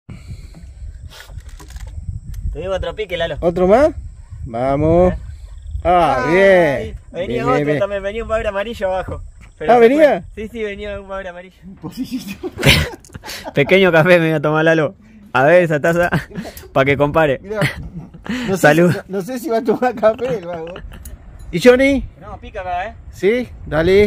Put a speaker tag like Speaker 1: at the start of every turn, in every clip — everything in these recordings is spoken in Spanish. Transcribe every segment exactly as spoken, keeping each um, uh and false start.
Speaker 1: Tuvimos otro pique, Lalo.
Speaker 2: ¿Otro más? Vamos. Ah, bien.
Speaker 1: Venía
Speaker 2: bien,
Speaker 1: otro
Speaker 2: bien, bien.
Speaker 1: también, venía un bagre amarillo abajo. Pero
Speaker 2: Ah,
Speaker 1: se
Speaker 2: ¿venía?
Speaker 1: fue. Sí, sí, venía un bagre amarillo.
Speaker 3: Pequeño café me voy a tomar, Lalo. A ver esa taza para que compare.
Speaker 2: Mirá, no sé
Speaker 3: Salud.
Speaker 2: Si, no, no sé si va a tomar café el vago. ¿Y Johnny?
Speaker 1: No, pica acá, eh.
Speaker 2: Sí, dale.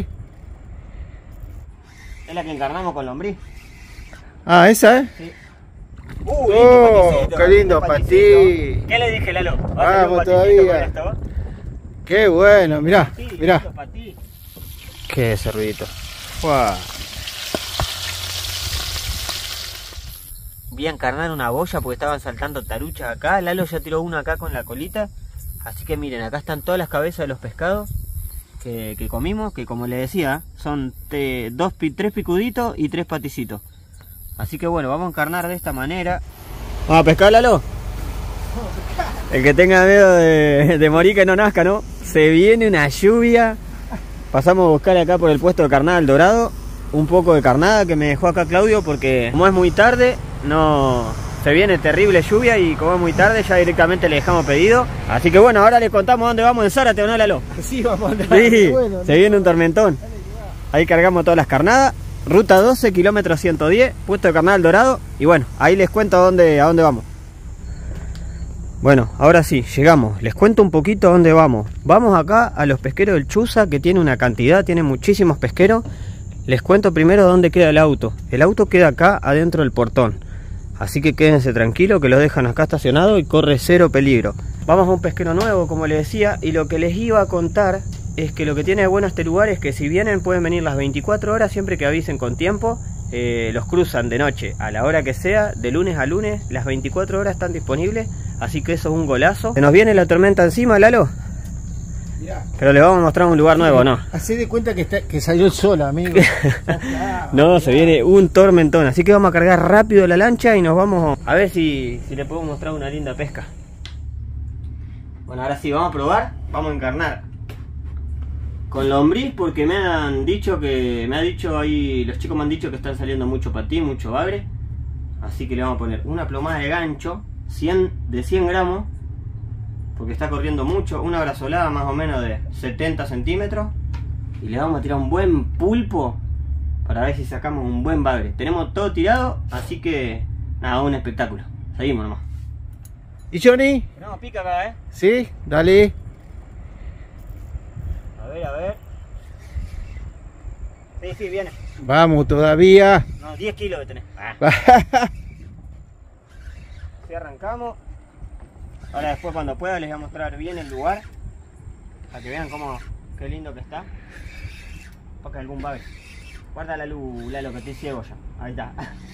Speaker 1: Es la que encarnamos con lombriz.
Speaker 2: Ah, esa, ¿eh?
Speaker 1: Sí. Uh,
Speaker 2: Oh,
Speaker 1: paticito,
Speaker 2: qué lindo
Speaker 1: paticito.
Speaker 2: patí.
Speaker 1: ¿Qué le dije, Lalo? ¿Vas a
Speaker 2: Vamos
Speaker 1: hacer un paticito
Speaker 2: todavía.
Speaker 1: con esto?
Speaker 2: Qué bueno, mirá,
Speaker 1: Sí,
Speaker 2: mirá.
Speaker 1: lindo patí.
Speaker 3: ¿Qué es ese ruidito?
Speaker 2: Wow.
Speaker 1: Vi a encarnar una boya porque estaban saltando taruchas acá. Lalo ya tiró uno acá con la colita. Así que miren, acá están todas las cabezas de los pescados que, que comimos. Que como les decía, son te, dos, tres picuditos y tres paticitos. Así que bueno, vamos a encarnar de esta manera.
Speaker 3: ¿Vamos a pescar, Lalo? El que tenga miedo de, de morir que no nazca, ¿no? Se viene una lluvia. Pasamos a buscar acá por el puesto de carnada El Dorado un poco de carnada que me dejó acá Claudio, porque como es muy tarde, no se viene terrible lluvia y como es muy tarde ya directamente le dejamos pedido. Así que bueno, ahora les contamos dónde vamos en Zárate, ¿o no, Lalo?
Speaker 2: Sí, vamos a andar.
Speaker 3: Sí,
Speaker 2: Bueno,
Speaker 3: se viene un tormentón. Ahí cargamos todas las carnadas. Ruta doce, kilómetro ciento diez, puesto de carnada El Dorado. Y bueno, ahí les cuento a dónde, a dónde vamos. Bueno, ahora sí, llegamos. Les cuento un poquito a dónde vamos. Vamos acá a los pesqueros del Chuza, que tiene una cantidad, tiene muchísimos pesqueros. Les cuento primero dónde queda el auto. El auto queda acá adentro del portón. Así que quédense tranquilos que lo dejan acá estacionado y corre cero peligro. Vamos a un pesquero nuevo, como les decía, y lo que les iba a contar es que lo que tiene de bueno este lugar es que si vienen pueden venir las veinticuatro horas siempre que avisen con tiempo. Eh, los cruzan de noche a la hora que sea, de lunes a lunes, las veinticuatro horas están disponibles, así que eso es un golazo. ¿Se nos viene la tormenta encima, Lalo?
Speaker 2: Mirá.
Speaker 3: Pero le vamos a mostrar un lugar nuevo, ¿no?
Speaker 2: Hacé de cuenta que, está, que salió el sol, amigo.
Speaker 3: No, se viene un tormentón, así que vamos a cargar rápido la lancha y nos vamos a ver si, si le puedo mostrar una linda pesca. Bueno, ahora sí, vamos a probar, vamos a encarnar con lombriz, porque me han dicho que, me ha dicho ahí, los chicos me han dicho que están saliendo mucho patí, mucho bagre. Así que le vamos a poner una plomada de gancho, cien, de cien gramos, porque está corriendo mucho, una brazolada más o menos de setenta centímetros. Y le vamos a tirar un buen pulpo, para ver si sacamos un buen bagre. Tenemos todo tirado, así que nada, un espectáculo. Seguimos nomás.
Speaker 2: ¿Y Johnny?
Speaker 1: No, pica acá, eh.
Speaker 2: Sí, dale.
Speaker 1: A ver, a ver. Sí, sí, viene.
Speaker 2: Vamos todavía.
Speaker 1: No, diez kilos de tener. Ah. Si arrancamos. Ahora después cuando pueda les voy a mostrar bien el lugar. Para que vean cómo, qué lindo que está. Toca algún bagre. Guarda la luz, Lalo, que estoy ciego ya. Ahí está.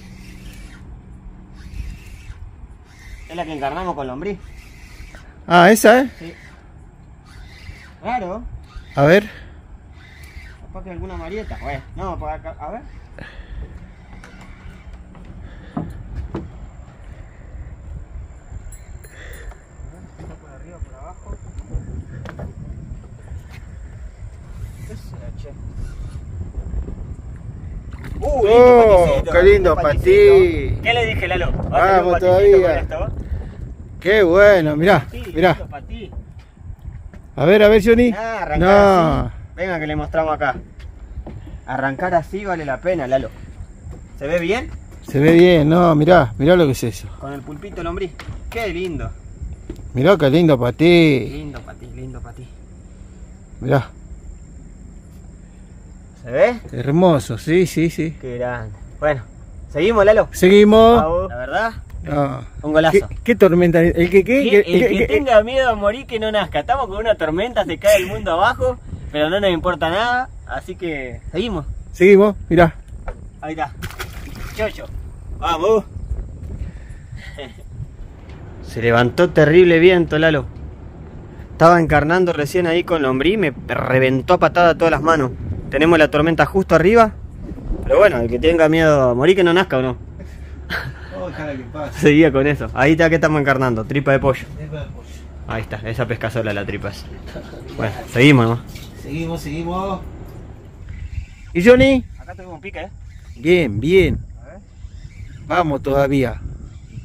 Speaker 1: Es la que encarnamos con lombriz.
Speaker 2: Ah, esa, ¿eh?
Speaker 1: Sí. Claro.
Speaker 2: A ver.
Speaker 1: Capaz que alguna marieta. Bueno, no, por acá, a ver. Está por arriba, por abajo. ¿Qué será, che? Uh, lindo
Speaker 2: Oh,
Speaker 1: paticito,
Speaker 2: qué lindo
Speaker 1: paticito.
Speaker 2: patí.
Speaker 1: ¿Qué le dije, Lalo? ¿Vas a
Speaker 2: Vamos
Speaker 1: hacer un paticito
Speaker 2: todavía.
Speaker 1: con esto?
Speaker 2: Qué bueno, mirá,
Speaker 1: Sí,
Speaker 2: mirá.
Speaker 1: lindo patí.
Speaker 2: A ver, a ver, Johnny.
Speaker 1: Ah, arrancar
Speaker 2: No.
Speaker 1: así. Venga que le mostramos acá. Arrancar así vale la pena, Lalo. ¿Se ve bien?
Speaker 2: Se ve bien, no, mirá, mirá lo que es eso.
Speaker 1: Con el pulpito lombriz. Qué lindo.
Speaker 2: Mirá qué lindo patí.
Speaker 1: Lindo para ti, lindo para ti.
Speaker 2: Mirá,
Speaker 1: ¿Se ve?
Speaker 2: hermoso, sí, sí, sí.
Speaker 1: Qué grande. Bueno, seguimos, Lalo.
Speaker 2: Seguimos.
Speaker 1: Vamos. La verdad,
Speaker 2: No.
Speaker 1: un golazo.
Speaker 2: ¿Qué, qué tormenta? ¿El que qué?
Speaker 1: Que-
Speaker 2: ¿El
Speaker 1: el
Speaker 2: que-
Speaker 1: que
Speaker 2: qué?
Speaker 1: tenga miedo a morir que no nazca. Estamos con una tormenta, se cae el mundo abajo, pero no nos importa nada, así que seguimos.
Speaker 2: Seguimos, mirá.
Speaker 1: Ahí está. Chocho. Vamos.
Speaker 3: Se levantó terrible viento, Lalo. Estaba encarnando recién ahí con lombriz, me reventó a patada todas las manos. Tenemos la tormenta justo arriba. Pero bueno, el que tenga miedo a morir que no nazca, ¿o no?
Speaker 2: Ojalá que pase.
Speaker 3: Seguía con eso. Ahí está que estamos encarnando, tripa de pollo. Ahí está, esa pesca sola la tripa esa. Bueno, seguimos nomás.
Speaker 2: Seguimos, seguimos.
Speaker 3: ¿Y Johnny?
Speaker 1: Acá tengo un pique, ¿eh?
Speaker 2: Bien, bien.
Speaker 1: A ver.
Speaker 2: Vamos todavía.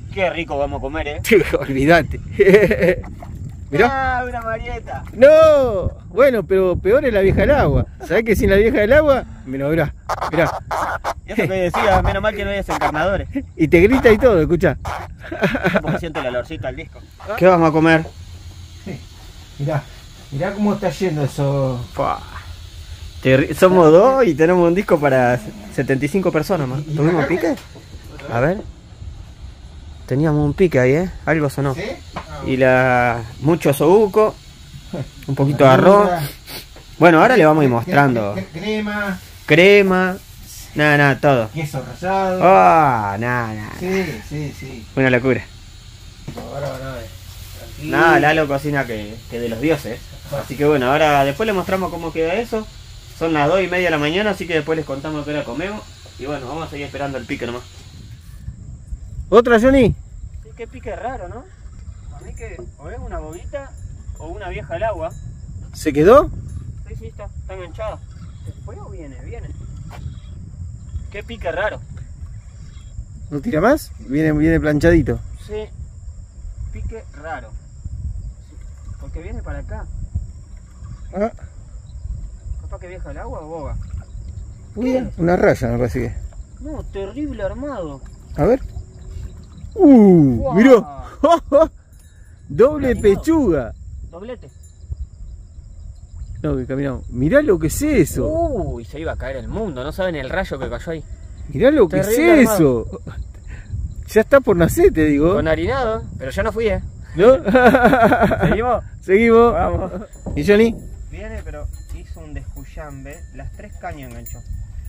Speaker 1: Qué rico vamos a comer, eh.
Speaker 2: Olvídate. Mirá.
Speaker 1: Ah, una marieta.
Speaker 2: No, bueno, pero peor es la vieja del agua. ¿Sabés que sin la vieja del agua? Mirá, mirá, mirá.
Speaker 1: Y eso que decía, menos mal que no hay desencarnadores.
Speaker 2: Y te grita y todo, escuchá.
Speaker 1: Porque siento el olorcito al disco.
Speaker 3: ¿Qué vamos a comer?
Speaker 2: Mirá, mirá cómo está yendo eso.
Speaker 3: Fua. Te- Somos dos y tenemos un disco para setenta y cinco personas más. ¿Tuvimos pique? A ver. Teníamos un pique ahí, ¿eh? Algo sonó.
Speaker 2: ¿Sí?
Speaker 3: Y la mucho osobuco, un poquito de arroz. Bueno, ahora le vamos a ir mostrando.
Speaker 2: Crema,
Speaker 3: Crema, nada, nada, todo.
Speaker 2: queso rallado.
Speaker 3: Ah, nada, nada.
Speaker 2: Sí, sí, sí.
Speaker 3: Una locura.
Speaker 2: Ahora van a ver. Tranquilo.
Speaker 3: Nada, Lalo cocina que, que de los dioses. Así que bueno, ahora después les mostramos cómo queda eso. Son las dos y media de la mañana, así que después les contamos qué hora comemos. Y bueno, vamos a seguir esperando el pique nomás.
Speaker 2: ¿Otra, Johnny?
Speaker 1: Sí, qué pique raro, ¿no? A mí que o es una bobita o una vieja al agua.
Speaker 2: ¿Se quedó?
Speaker 1: Sí, sí, está, está enganchada. ¿Se fue o viene? Viene. Qué pique raro.
Speaker 2: ¿No tira más? Viene, viene planchadito.
Speaker 1: Sí, pique raro. Sí, porque viene para acá.
Speaker 2: Ah,
Speaker 1: Capaz que vieja al agua o boga.
Speaker 2: mira, una raya me parece que.
Speaker 1: No, terrible armado.
Speaker 2: A ver. ¡Uh!
Speaker 1: Wow.
Speaker 2: ¡Miró! ¡Doble
Speaker 1: Caminado.
Speaker 2: pechuga!
Speaker 1: Doblete.
Speaker 2: No, que caminamos. Mirá lo que es eso.
Speaker 1: Uy, se iba a caer el mundo. No saben el rayo que cayó ahí.
Speaker 2: Mirá lo que
Speaker 1: Terrible
Speaker 2: es eso. Ya está por nacer, te digo.
Speaker 1: Con harinado, pero yo no fui, eh.
Speaker 2: ¿No?
Speaker 1: ¿Seguimos?
Speaker 2: Seguimos.
Speaker 1: Vamos.
Speaker 2: ¿Y Johnny?
Speaker 1: Viene, pero hizo un descuyambe. Las tres cañas enganchó.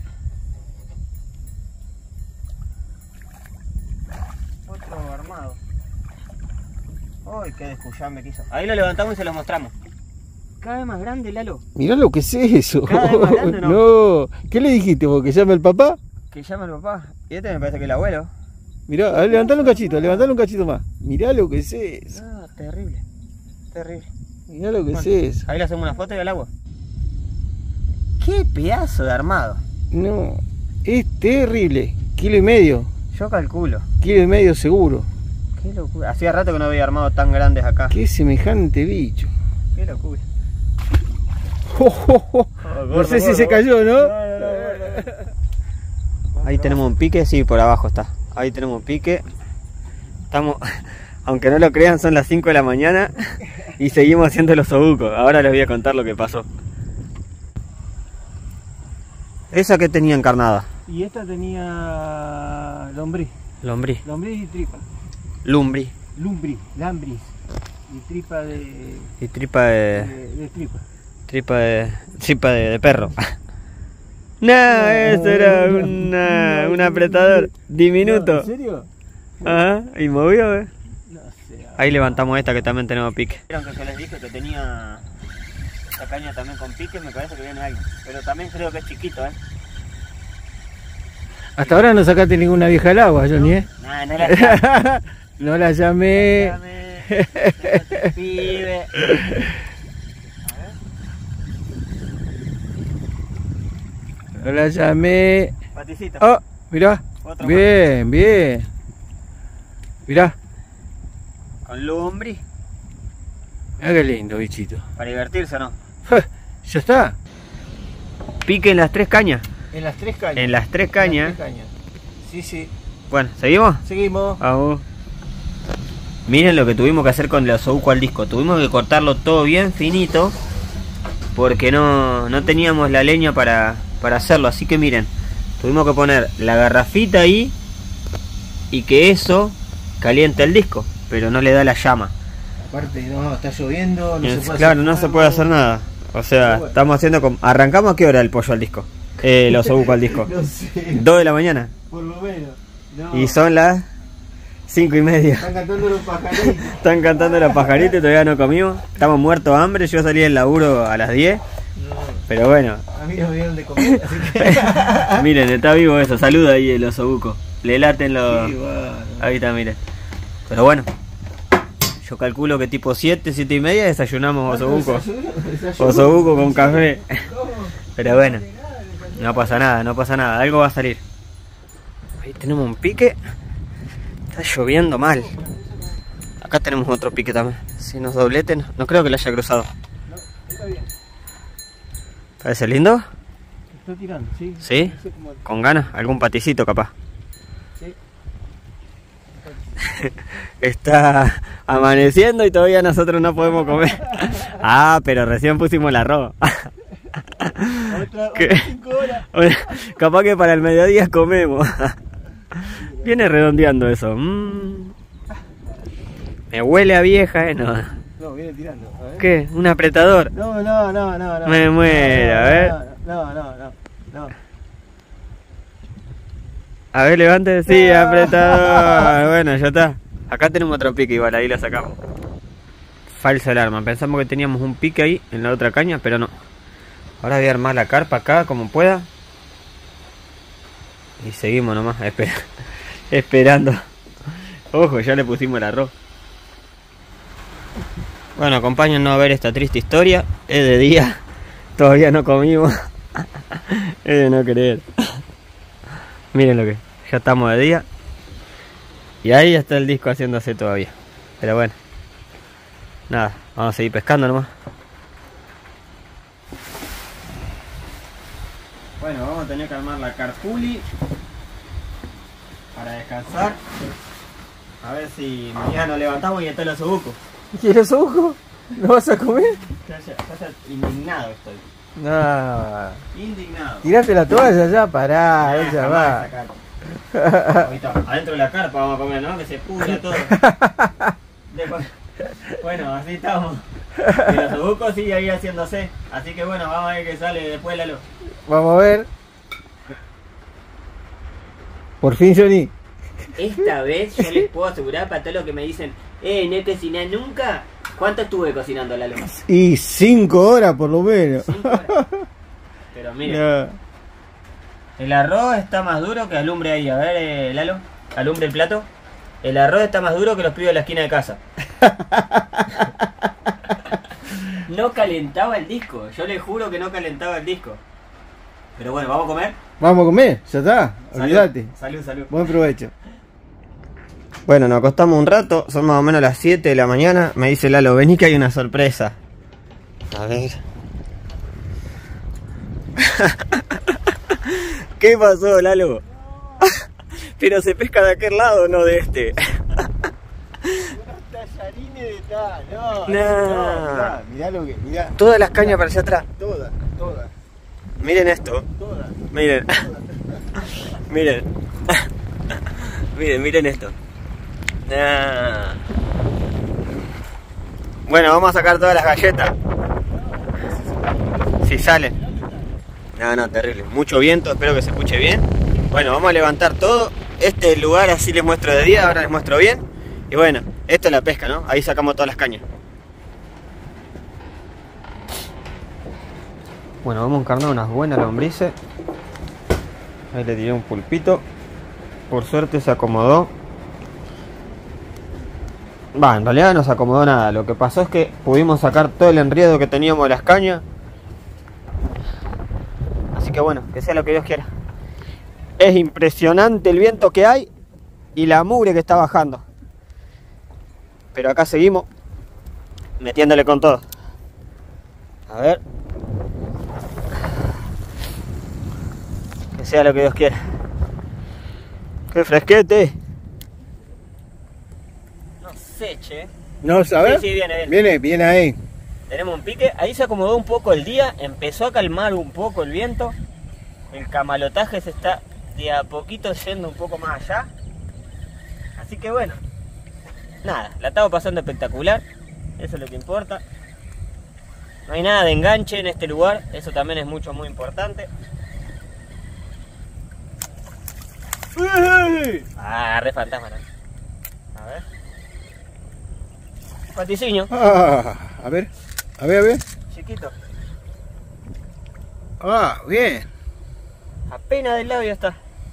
Speaker 1: Otro armado. Uy, qué descuyambe que hizo. Ahí lo levantamos y se lo mostramos. Cada vez más grande, Lalo.
Speaker 2: Mirá lo que es eso.
Speaker 1: Cada vez más grande, ¿no?
Speaker 2: No. ¿Qué le dijiste vos? ¿Que llame el papá?
Speaker 1: Que llama el papá. Y este me parece que el abuelo.
Speaker 2: Mirá, a ver, levantalo un cachito, levantalo un cachito más. Mirá lo que es eso.
Speaker 1: Ah, terrible. Terrible.
Speaker 2: Mirá lo que
Speaker 1: Bueno,
Speaker 2: es eso.
Speaker 1: ahí le hacemos una foto y al agua. Qué pedazo de armado.
Speaker 2: No, es terrible. Kilo y medio.
Speaker 1: Yo calculo.
Speaker 2: Kilo y medio seguro.
Speaker 1: Qué locura. Hacía rato que no había armados tan grandes acá.
Speaker 2: Qué semejante bicho.
Speaker 1: Qué locura.
Speaker 2: Oh, oh, oh. No sé si se cayó, ¿no?
Speaker 3: Ahí tenemos un pique, sí, por abajo está. Ahí tenemos un pique. Estamos, aunque no lo crean, son las cinco de la mañana y seguimos haciendo los osobucos. Ahora les voy a contar lo que pasó. ¿Esa que tenía encarnada?
Speaker 2: Y esta tenía lombriz.
Speaker 3: Lombriz.
Speaker 2: Lombriz y tripa.
Speaker 3: Lumbri.
Speaker 2: Lumbris, lambris. Y tripa de,
Speaker 3: Y tripa de...
Speaker 2: de, de tripa.
Speaker 3: Tripa de... Tripa de, de perro. No, eso era una, un apretador diminuto.
Speaker 2: ¿En serio?
Speaker 3: Ajá, y movió, eh.
Speaker 2: No sé.
Speaker 3: Ahí levantamos esta que también tenemos pique.
Speaker 1: Vieron que yo les dije que tenía esta caña también con pique, me parece que viene alguien. Pero también creo que es chiquito, eh.
Speaker 2: Hasta ahora no sacaste ninguna vieja al agua, Johnny, ¿eh?
Speaker 1: Nah, no la
Speaker 2: No la llamé.
Speaker 1: Dame, pibe.
Speaker 2: No la llamé.
Speaker 1: Paticito.
Speaker 2: Oh, mirá.
Speaker 1: Otro
Speaker 2: Bien, bien. Mirá.
Speaker 1: Con lumbri.
Speaker 2: Mirá qué lindo, bichito.
Speaker 1: Para divertirse, ¿o no?
Speaker 2: Ya está.
Speaker 3: Pique en las tres cañas.
Speaker 2: En las tres cañas.
Speaker 3: En las tres cañas.
Speaker 2: En las tres cañas. Sí, sí.
Speaker 3: Bueno, ¿seguimos?
Speaker 2: Seguimos.
Speaker 3: Vamos. Miren lo que tuvimos que hacer con el osobuco al disco. Tuvimos que cortarlo todo bien finito porque no, no teníamos la leña para, para hacerlo. Así que miren, tuvimos que poner la garrafita ahí y que eso caliente el disco, pero no le da la llama.
Speaker 2: Aparte, no, está lloviendo. No
Speaker 3: Es-
Speaker 2: se puede
Speaker 3: claro,
Speaker 2: hacer
Speaker 3: no
Speaker 2: nada.
Speaker 3: se puede hacer nada. O sea,
Speaker 2: Bueno.
Speaker 3: estamos haciendo como... ¿Arrancamos a qué hora el pollo al disco? Eh, el osobuco al disco.
Speaker 2: No sé.
Speaker 3: dos de la mañana.
Speaker 2: Por lo menos. No.
Speaker 3: Y son las cinco y media.
Speaker 2: Están cantando los pajaritos.
Speaker 3: Están cantando los pajaritos y todavía no comimos. Estamos muertos de hambre. Yo salí del laburo a las diez.
Speaker 2: No,
Speaker 3: Pero bueno,
Speaker 2: a mí no me dieron de comer, así que.
Speaker 3: miren, está vivo eso. Saluda ahí el osobuco. Le laten los...
Speaker 2: Sí, bueno.
Speaker 3: Ahí está, miren. Pero bueno, yo calculo que tipo siete, siete y media desayunamos osobuco.
Speaker 2: Desayuno, desayuno.
Speaker 3: Osobuco con café.
Speaker 2: ¿Cómo?
Speaker 3: Pero bueno, no pasa nada, no pasa nada. Algo va a salir. Ahí tenemos un pique.
Speaker 1: Está lloviendo mal. Acá tenemos otro pique también. Si nos dobleten, no creo que lo haya cruzado.
Speaker 2: No, está bien.
Speaker 1: ¿Parece lindo?
Speaker 2: Está tirando, sí.
Speaker 1: ¿Sí?
Speaker 2: No sé cómo-
Speaker 1: ¿Con ganas? ¿Algún paticito capaz?
Speaker 2: Sí.
Speaker 1: Está amaneciendo y todavía nosotros no podemos comer. Ah, pero recién pusimos el arroz.
Speaker 2: Otra,
Speaker 1: ¿Qué?
Speaker 2: otras cinco horas.
Speaker 1: Bueno, capaz que para el mediodía comemos. Viene redondeando eso. Mm. Me huele a vieja, eh. No.
Speaker 2: No, viene tirando. A ver.
Speaker 1: ¿Qué? ¿Un apretador?
Speaker 2: No, no, no, no, no.
Speaker 1: Me muero, a ver.
Speaker 2: No, no, no, no.
Speaker 1: A ver, levante. Sí, apretador. Bueno, ya está. Acá tenemos otro pique igual, ahí lo sacamos. Falsa alarma. Pensamos que teníamos un pique ahí en la otra caña, pero no. Ahora voy a armar la carpa acá como pueda. Y seguimos nomás esper esperando. Ojo, ya le pusimos el arroz. Bueno, acompáñennos a ver esta triste historia. Es de día. Todavía no comimos. Es de no creer. Miren lo que. Ya estamos de día. Y ahí está el disco haciéndose todavía. Pero bueno. Nada, vamos a seguir pescando nomás. Bueno, vamos a tener que armar la carpuli para descansar. A ver si mañana nos levantamos y está el osobuco.
Speaker 2: ¿Quieres ojo? ¿No vas a comer?
Speaker 1: Ya, ya, ya indignado estoy.
Speaker 2: No.
Speaker 1: Indignado.
Speaker 2: Tirate la toalla ya, pará,
Speaker 1: Ah,
Speaker 2: ella
Speaker 1: jamás
Speaker 2: va.
Speaker 1: esa carpa. Ahorita, adentro de la carpa vamos a comer, ¿no? Que se pudra todo. Después, bueno, así estamos. Y el osobuco sigue ahí haciéndose. Así que bueno, vamos a ver qué sale después, Lalo.
Speaker 2: Vamos a ver. Por fin, Johnny.
Speaker 1: Esta vez yo les puedo asegurar para todos los que me dicen, eh, no cociné nunca. ¿Cuánto estuve cocinando, Lalo?
Speaker 2: Y cinco horas por lo menos.
Speaker 1: Cinco horas. Pero miren,
Speaker 2: No.
Speaker 1: el arroz está más duro que alumbre ahí. A ver, eh, Lalo, alumbre el plato. El arroz está más duro que los pibes de la esquina de casa. No calentaba el disco, yo les juro que no calentaba el disco. Pero bueno, ¿vamos a comer?
Speaker 2: Vamos a comer, ya está,
Speaker 1: Salud.
Speaker 2: olvídate.
Speaker 1: Salud, salud.
Speaker 2: Buen provecho.
Speaker 1: Bueno, nos acostamos un rato, son más o menos las siete de la mañana. Me dice Lalo, vení que hay una sorpresa. A ver. ¿Qué pasó, Lalo? Pero se pesca de aquel lado, no de este.
Speaker 2: Tallarines de tal, no,
Speaker 1: No.
Speaker 2: mirá, mirá lo que, mirá.
Speaker 1: Todas las cañas para allá atrás.
Speaker 2: Todas, todas,
Speaker 1: Miren esto.
Speaker 2: todas.
Speaker 1: Miren. Miren. Miren, miren esto. Ah. Bueno, vamos a sacar todas las galletas. Si salen. No, no, terrible. Mucho viento, espero que se escuche bien. Bueno, vamos a levantar todo. Este es el lugar, así les muestro de día, ahora les muestro bien. Y bueno, esto es la pesca, ¿no? Ahí sacamos todas las cañas. Bueno, vamos a encarnar unas buenas lombrices. Ahí le tiré un pulpito. Por suerte se acomodó. Va, en realidad no se acomodó nada. Lo que pasó es que pudimos sacar todo el enriedo que teníamos de las cañas. Así que bueno, que sea lo que Dios quiera. Es impresionante el viento que hay y la mugre que está bajando. Pero acá seguimos metiéndole con todo. A ver. Que sea lo que Dios quiera. ¡Qué fresquete! No sé, che.
Speaker 2: No, ¿sabes?
Speaker 1: Sí, sí, viene, viene.
Speaker 2: Viene, viene ahí.
Speaker 1: Tenemos un pique. Ahí se acomodó un poco el día. Empezó a calmar un poco el viento. El camalotaje se está de a poquito yendo un poco más allá. Así que bueno. Nada, la estamos pasando espectacular. Eso es lo que importa. No hay nada de enganche en este lugar. Eso también es mucho, muy importante. Ah, re fantasma, ¿no? A ver. Paticiño,
Speaker 2: Ah, a ver, a ver, a ver.
Speaker 1: chiquito.
Speaker 2: Ah, bien.
Speaker 1: Apenas del labio está.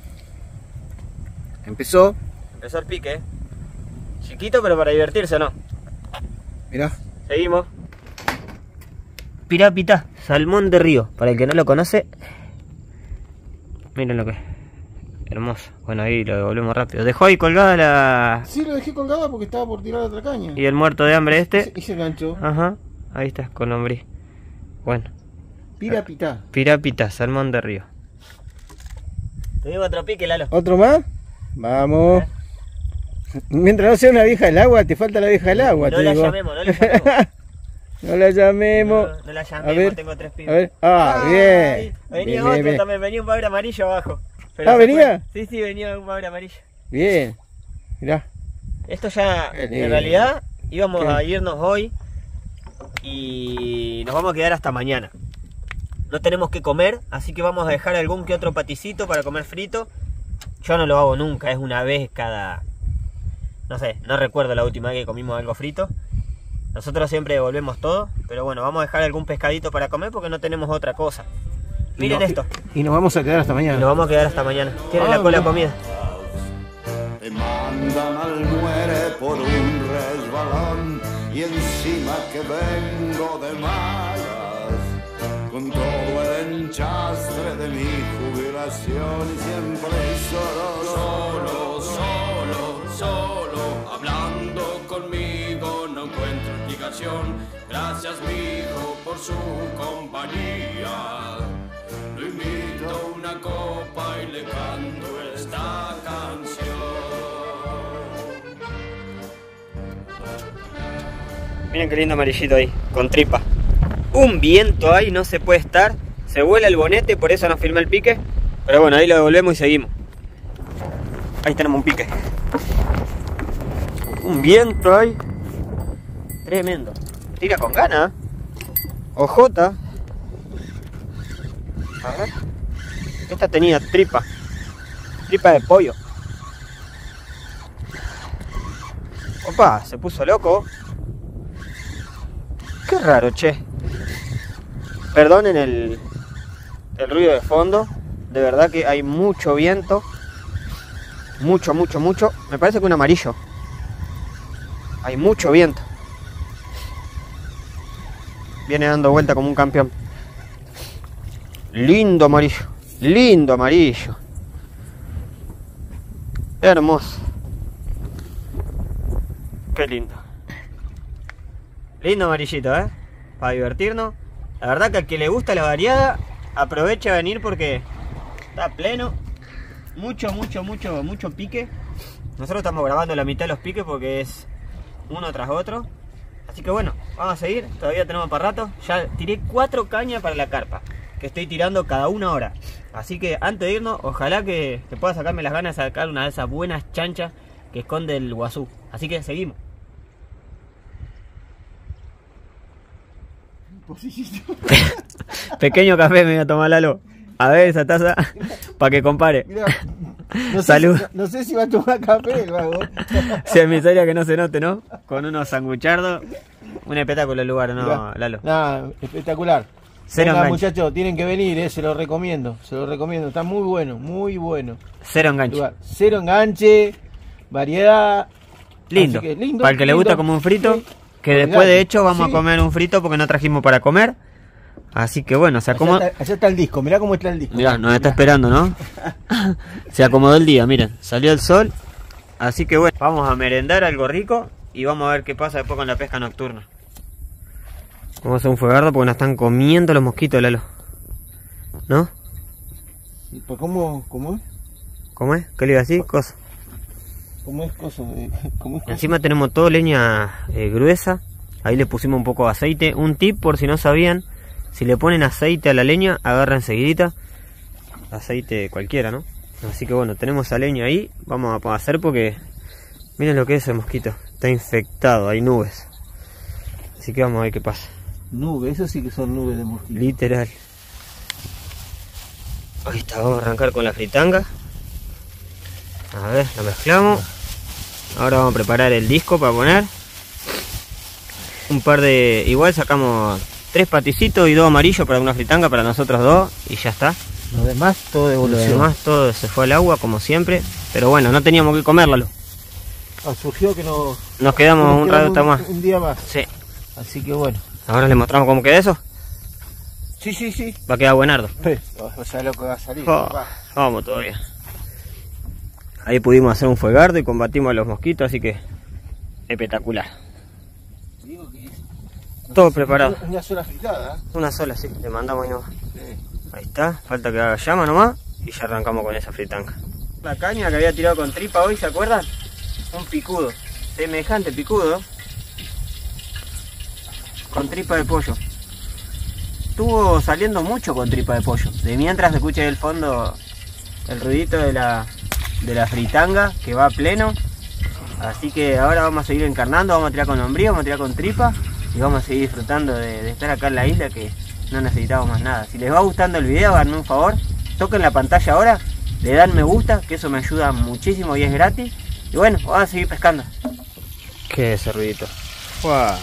Speaker 2: Empezó.
Speaker 1: Empezó el pique, ¿eh? Chiquito, pero para divertirse, ¿o no?
Speaker 2: Mirá.
Speaker 1: Seguimos. Pirapita, salmón de río. Para el que no lo conoce, miren lo que es.
Speaker 3: Hermoso. Bueno, ahí lo devolvemos rápido. Dejó ahí colgada la...
Speaker 2: Sí, lo dejé colgada porque estaba por tirar otra caña.
Speaker 3: Y el muerto de hambre este.
Speaker 2: Y se enganchó.
Speaker 3: Ajá. Ahí está, con lombriz. Bueno.
Speaker 2: Pirapita.
Speaker 3: Pirapita, salmón de río. Te digo otro pique, Lalo.
Speaker 2: ¿Otro más? Vamos. Mientras no sea una vieja del agua, te falta la vieja del agua.
Speaker 3: No
Speaker 2: te
Speaker 3: la
Speaker 2: digo.
Speaker 3: llamemos, no la llamemos.
Speaker 2: No la llamemos.
Speaker 3: No, no la
Speaker 2: A
Speaker 3: llamemos,
Speaker 2: ver,
Speaker 3: tengo tres pibes.
Speaker 2: A ver. Ah,
Speaker 3: Ay,
Speaker 2: bien.
Speaker 3: Venía
Speaker 2: Bien,
Speaker 3: otro
Speaker 2: bien, bien.
Speaker 3: también, venía un bagre amarillo abajo. Pero
Speaker 2: Ah,
Speaker 3: se
Speaker 2: ¿venía?
Speaker 3: fue. Sí, sí, venía un bagre amarillo.
Speaker 2: Bien. Mirá.
Speaker 3: Esto ya,
Speaker 2: Qué
Speaker 3: en
Speaker 2: lindo.
Speaker 3: realidad, íbamos
Speaker 2: Qué-
Speaker 3: a irnos hoy y nos vamos a quedar hasta mañana. No tenemos que comer, así que vamos a dejar algún que otro paticito para comer frito. Yo no lo hago nunca, es una vez cada... No sé, no recuerdo la última vez que comimos algo frito. Nosotros siempre devolvemos todo, pero bueno, vamos a dejar algún pescadito para comer porque no tenemos otra cosa. Miren
Speaker 2: Y no-
Speaker 3: esto,
Speaker 2: Y nos vamos a quedar hasta
Speaker 3: y
Speaker 2: mañana.
Speaker 3: nos vamos a quedar hasta mañana. Tiene
Speaker 2: Ah,
Speaker 3: la cola
Speaker 2: mira.
Speaker 3: comida.
Speaker 4: Te mandan al muere por un resbalón y encima que vengo de malas con todo el enchastre de mi jubilación y siempre solo,
Speaker 5: Solo, solo, solo, hablando conmigo no encuentro explicación. Gracias, mijo, por su compañía. Lo invito a una copa y le canto esta canción.
Speaker 3: Miren qué lindo amarillito ahí, con tripa. Un viento ahí, no se puede estar. Se vuela el bonete, por eso no filmé el pique. Pero bueno, ahí lo devolvemos y seguimos. Ahí tenemos un pique. Un viento ahí. Tremendo. Tira con ganas. Ojota. A ver. Esta tenía tripa. Tripa de pollo. Opa, se puso loco. Qué raro, che. Perdonen el, el ruido de fondo. De verdad que hay mucho viento. Mucho, mucho, mucho. Me parece que un amarillo. Hay mucho viento. Viene dando vuelta como un campeón. Lindo amarillo. Lindo amarillo. Hermoso. Qué lindo. Lindo amarillito, ¿eh? Para divertirnos. La verdad que al que le gusta la variada, aprovecha a venir porque está pleno. Mucho, mucho, mucho, mucho pique. Nosotros estamos grabando la mitad de los piques porque es uno tras otro. Así que bueno, vamos a seguir. Todavía tenemos para rato. Ya tiré cuatro cañas para la carpa, que estoy tirando cada una hora. Así que antes de irnos, ojalá que, que pueda sacarme las ganas de sacar una de esas buenas chanchas que esconde el guazú. Así que seguimos. Pequeño café me voy a tomar, Lalo. A ver esa taza para que compare.
Speaker 2: Mirá, no sé
Speaker 3: Salud.
Speaker 2: si- no, no sé si va a tomar café el vago.
Speaker 3: Si es miseria que no se note, ¿no? Con unos sanguchardos. Un espectáculo el lugar, ¿no,
Speaker 2: Mirá.
Speaker 3: Lalo?
Speaker 2: Nah, espectacular.
Speaker 3: Cero
Speaker 2: Venga,
Speaker 3: enganche.
Speaker 2: muchachos, tienen que venir, eh, se lo recomiendo. Se lo recomiendo. Está muy bueno, muy bueno.
Speaker 3: Cero enganche.
Speaker 2: Lugar. Cero enganche, variedad.
Speaker 3: Lindo.
Speaker 2: Así que lindo,
Speaker 3: Para el que le
Speaker 2: lindo.
Speaker 3: gusta como un frito.
Speaker 2: Sí.
Speaker 3: Que
Speaker 2: Olvidate.
Speaker 3: después de hecho vamos
Speaker 2: Sí.
Speaker 3: a comer un frito porque no trajimos para comer. Así que bueno, se
Speaker 2: Allá
Speaker 3: acomoda.
Speaker 2: está, allá está el disco, mirá cómo está el disco.
Speaker 3: Mirá, nos está esperando, ¿no? Se acomodó el día, miren, salió el sol. Así que bueno, vamos a merendar algo rico y vamos a ver qué pasa después con la pesca nocturna. Vamos a hacer un fuegardo porque nos están comiendo los mosquitos, Lalo. ¿No?
Speaker 2: Pues ¿Cómo, cómo es?
Speaker 3: ¿Cómo es? ¿Qué le iba a decir? Cosa.
Speaker 2: ¿Cómo es cosa? Eh, ¿Cómo es cosa?
Speaker 3: Encima tenemos todo leña eh, gruesa. Ahí le pusimos un poco de aceite. Un tip por si no sabían. Si le ponen aceite a la leña, agarra enseguidita. Aceite cualquiera, ¿no? Así que bueno, tenemos esa leña ahí. Vamos a hacer porque... Miren lo que es el mosquito. Está infectado, hay nubes. Así que vamos a ver qué pasa.
Speaker 2: Nubes, eso sí que son nubes de mosquitos.
Speaker 3: Literal. Ahí está, vamos a arrancar con la fritanga. A ver, la mezclamos. Ahora vamos a preparar el disco para poner. Un par de... Igual sacamos tres paticitos y dos amarillos para una fritanga para nosotros dos. Y ya está.
Speaker 2: Lo demás, todo
Speaker 3: Lo
Speaker 2: devolución.
Speaker 3: demás todo se fue al agua como siempre. Pero bueno, no teníamos que comerlo.
Speaker 2: Ah, surgió que no...
Speaker 3: Nos quedamos
Speaker 2: nos
Speaker 3: un
Speaker 2: quedamos
Speaker 3: rato más.
Speaker 2: Un día más.
Speaker 3: Sí.
Speaker 2: Así que bueno.
Speaker 3: Ahora les mostramos cómo queda eso.
Speaker 2: Sí, sí, sí.
Speaker 3: Va a quedar buenardo.
Speaker 2: Sí. O sea, lo que va a salir.
Speaker 3: Oh,
Speaker 2: papá.
Speaker 3: vamos todavía. Ahí pudimos hacer un fuegardo y combatimos a los mosquitos, así que espectacular.
Speaker 2: Digo que es
Speaker 3: Todo preparado.
Speaker 2: una sola fritada.
Speaker 3: Una sola, sí, le mandamos ahí nomás. Ahí está, falta que haga llama nomás y ya arrancamos con esa fritanga. La caña que había tirado con tripa hoy, ¿se acuerdan? Un picudo, semejante picudo, con tripa de pollo. Estuvo saliendo mucho con tripa de pollo. De mientras se escucha del fondo el ruidito de la, de la fritanga que va a pleno. Así que ahora vamos a seguir encarnando, vamos a tirar con hombrío, vamos a tirar con tripa y vamos a seguir disfrutando de, de estar acá en la isla, que no necesitamos más nada. Si les va gustando el video, háganme un favor, toquen la pantalla ahora, le dan me gusta, que eso me ayuda muchísimo y es gratis. Y bueno, vamos a seguir pescando. ¿Qué es ese ruidito? ¡Wow!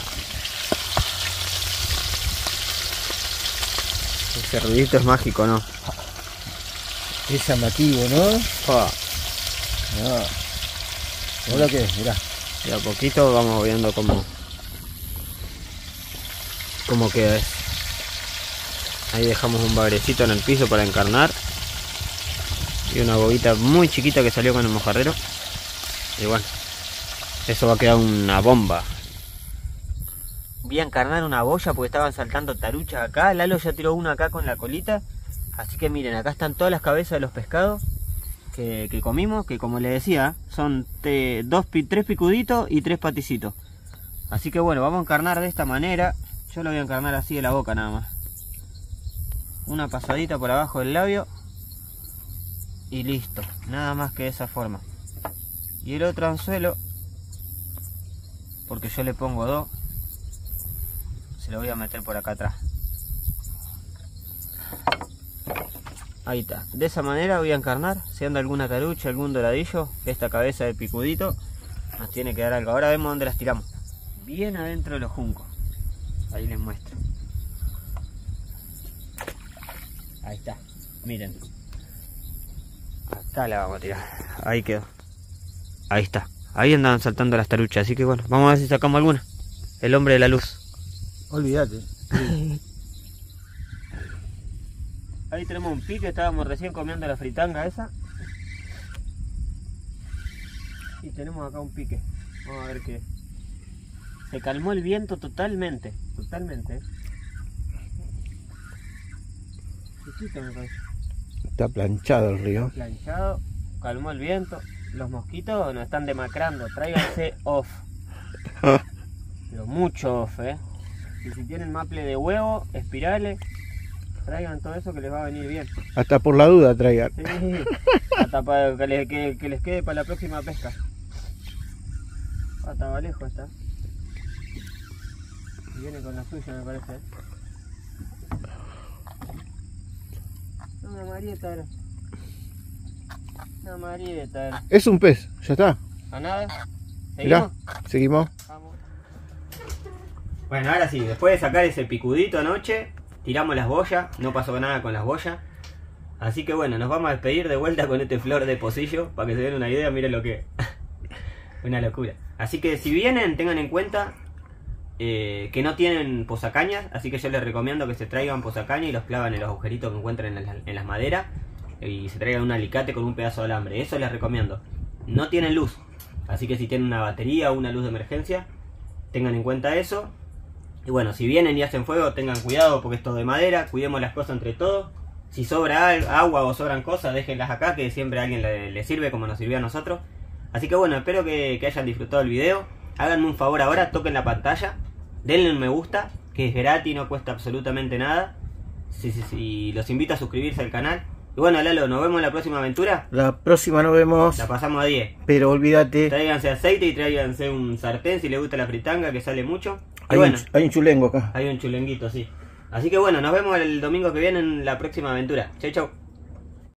Speaker 3: Ese ruidito es mágico, ¿no?
Speaker 2: Es llamativo, ¿no?
Speaker 3: ¡Wow!
Speaker 2: No. ¿Ahora qué? Mirá.
Speaker 3: Y a poquito vamos viendo cómo, cómo queda eso. Ahí dejamos un bagrecito en el piso para encarnar. Y una bobita muy chiquita que salió con el mojarrero. Y bueno, eso va a quedar una bomba. Voy a encarnar una boya porque estaban saltando taruchas acá. Lalo ya tiró una acá con la colita. Así que miren, acá están todas las cabezas de los pescados que, que comimos. Que como les decía, son te, dos, tres picuditos y tres paticitos. Así que bueno, vamos a encarnar de esta manera. Yo lo voy a encarnar así de la boca nada más. Una pasadita por abajo del labio. Y listo, nada más que de esa forma. Y el otro anzuelo, porque yo le pongo dos, se lo voy a meter por acá atrás. Ahí está, de esa manera voy a encarnar. Si anda alguna tarucha, algún doradillo, esta cabeza de picudito nos tiene que dar algo. Ahora vemos dónde las tiramos. Bien adentro de los juncos. Ahí les muestro. Ahí está, miren. Acá la vamos a tirar. Ahí quedó. Ahí está. Ahí andaban saltando las taruchas. Así que bueno, vamos a ver si sacamos alguna. El hombre de la luz.
Speaker 2: Olvídate.
Speaker 3: Ahí tenemos un pique. Estábamos recién comiendo la fritanga esa. Y tenemos acá un pique. Vamos a ver qué. Se calmó el viento totalmente. Totalmente. Chiquito me parece.
Speaker 2: Está planchado el río.
Speaker 3: Planchado, calmó el viento. Los mosquitos nos están demacrando. Tráiganse off. Pero mucho off, eh. Y si tienen maple de huevo, espirales, traigan todo eso que les va a venir bien.
Speaker 2: Hasta por la duda traigan.
Speaker 3: Sí, hasta para que les, que, que les quede para la próxima pesca. Hasta Valejo está. Viene con la suya, me parece. Una marieta era. Una marieta era.
Speaker 2: Es un pez, ya está.
Speaker 3: ¿A nada?
Speaker 2: Mirá,
Speaker 3: ¿Seguimos?
Speaker 2: seguimos.
Speaker 3: Vamos. Bueno, ahora sí, después de sacar ese picudito anoche, tiramos las boyas, no pasó nada con las boyas. Así que bueno, nos vamos a despedir de vuelta con este flor de pocillo, para que se den una idea, miren lo que una locura. Así que si vienen, tengan en cuenta eh, que no tienen posacañas, así que yo les recomiendo que se traigan posacañas y los clavan en los agujeritos que encuentren en las, en las maderas, y se traigan un alicate con un pedazo de alambre, eso les recomiendo. No tienen luz, así que si tienen una batería o una luz de emergencia, tengan en cuenta eso. Y bueno, si vienen y hacen fuego, tengan cuidado porque esto es de madera, cuidemos las cosas entre todos. Si sobra agua o sobran cosas, déjenlas acá, que siempre a alguien le, le sirve como nos sirvió a nosotros. Así que bueno, espero que, que hayan disfrutado el video. Háganme un favor ahora, toquen la pantalla, denle un me gusta, que es gratis, no cuesta absolutamente nada. Sí, sí, sí, los invito a suscribirse al canal. Y bueno, Lalo, nos vemos en la próxima aventura.
Speaker 2: La próxima nos vemos.
Speaker 3: La pasamos a diez.
Speaker 2: Pero olvídate.
Speaker 3: Tráiganse aceite y tráiganse un sartén si les gusta la fritanga, que sale mucho. Y
Speaker 2: Hay,
Speaker 3: bueno,
Speaker 2: un, hay un chulengo acá.
Speaker 3: hay un chulenguito, sí. Así que bueno, nos vemos el domingo que viene en la próxima aventura. Chau, chau.